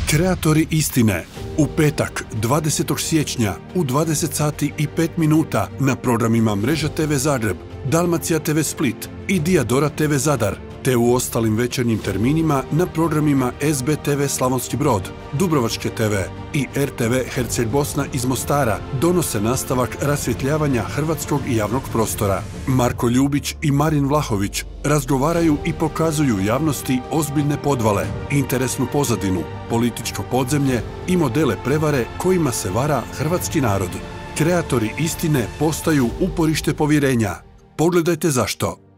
Kreatori istine. U petak, 20. siječnja u 20 sati i 5 minuta na programima Mreža TV Zagreb, Dalmacija TV Split i Diadora TV Zadar, te u ostalim večernjim terminima na programima SBTV Slavonski Brod, Dubrovačke TV i RTV Herceg Bosna iz Mostara donose nastavak rasvjetljavanja hrvatskog javnog prostora. Marko Ljubić i Marin Vlahović razgovaraju i pokazuju javnosti ozbiljne podvale, interesnu pozadinu, političko podzemlje i modele prevare kojima se vara hrvatski narod. Kreatori istine postaju uporište povjerenja. Pogledajte zašto.